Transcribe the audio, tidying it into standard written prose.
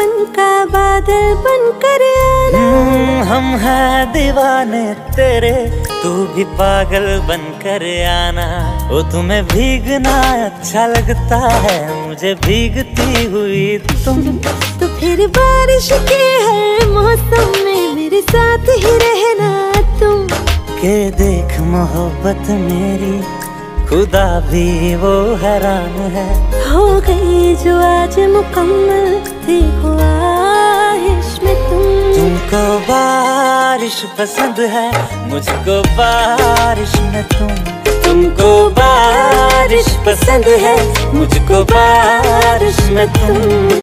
सावन का बादल बनकर आना। हम हैं दीवाने तेरे, तू भी पागल बनकर आना। ओ तुम्हें भीगना अच्छा लगता है, मुझे भीगती हुई तुम। तो फिर बारिश के हर मौसम में मेरे साथ ही रहना तुम। के देख मोहब्बत मेरी, खुदा भी वो हैरान है। हो गई जो आज मुकम्मल, देखो आहिश में तुम। तुमको बारिश पसंद है, मुझको बारिश में तुम। तुमको बारिश पसंद है, मुझको बारिश में तुम।